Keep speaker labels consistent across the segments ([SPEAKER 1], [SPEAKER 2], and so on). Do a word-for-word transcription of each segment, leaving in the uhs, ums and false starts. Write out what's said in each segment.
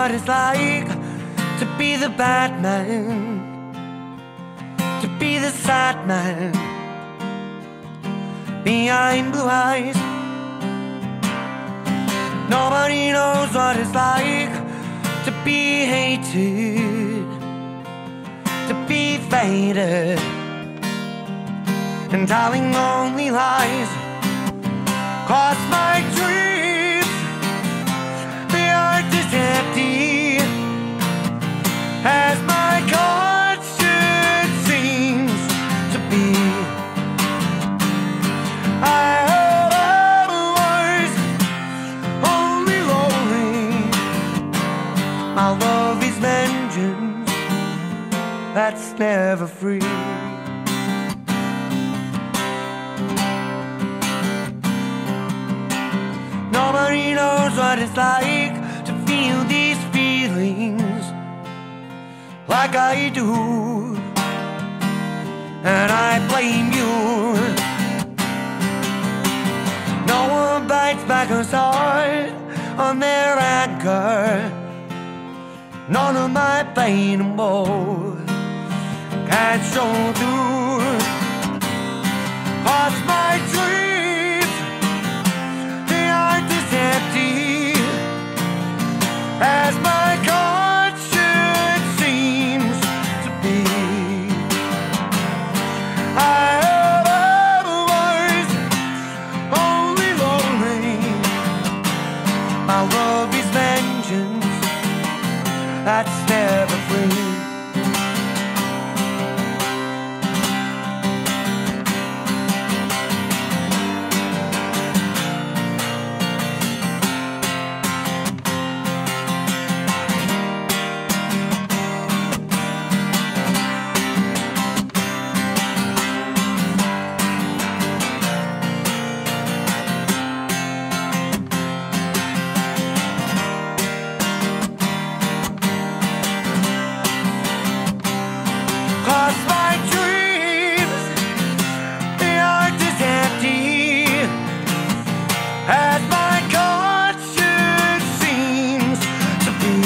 [SPEAKER 1] what it's like to be the bad man, to be the sad man behind blue eyes. Nobody knows what it's like to be hated, to be faded, and telling lonely lies. 'Cause my dreams, they aren't as empty as my conscience seems to be. I heard I was only lonely. My love is vengeance that's never free. Nobody knows what it's like to feel these feelings like I do, and I blame you. No one bites back as hard on their anger. None of my pain and woe can show through. 'Cause my dreams, they aren't as empty as my conscience seems to be. I was only lonely. My love is vengeance that's never free. Cause my dreams, they aren't as empty as my conscience seems to be.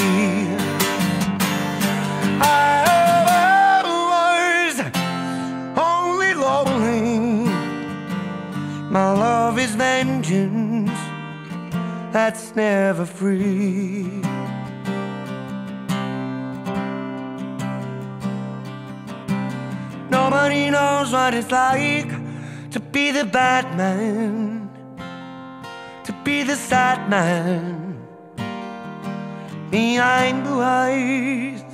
[SPEAKER 1] I was only lonely. My love is vengeance that's never free. Nobody knows what it's like to be the bad man, to be the sad man behind blue eyes.